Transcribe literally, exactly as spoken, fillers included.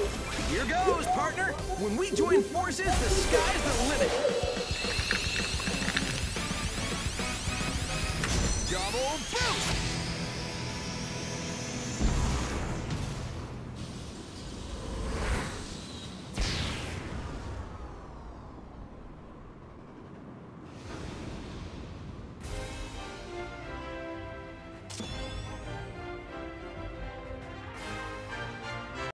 Here goes, partner. When we join forces, the sky's the limit. Double boost!